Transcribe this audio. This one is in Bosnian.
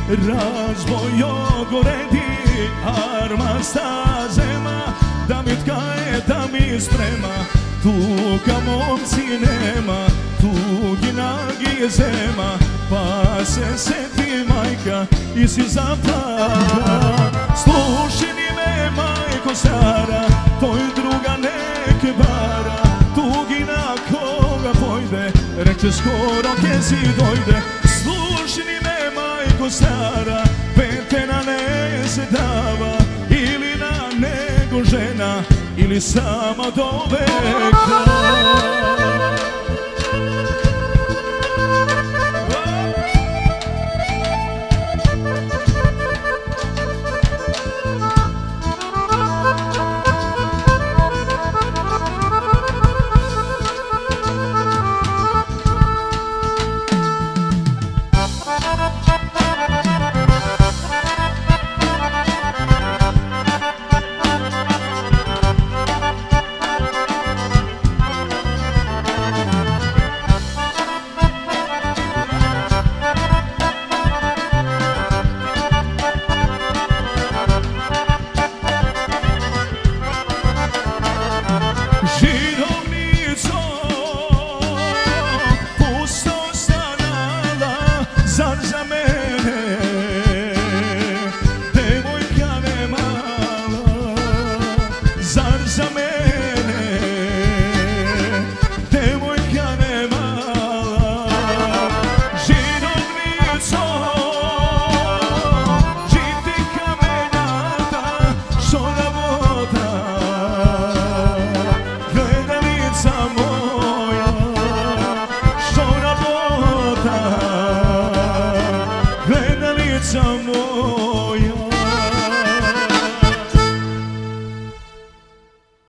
razvojo goredi arma stazema, da mi tkaje, da mi sprema, tuga momci nema, tugi nagi zema, pa se seti majka i si zaplaka. Slušaj me majko stara, toj druga neke bara, tugi na koga pojde, reče skoro ke si dojde. Slušaj me majko stara, petena ne se dava, ili na nego žena, ili sama do veka. Zar za mene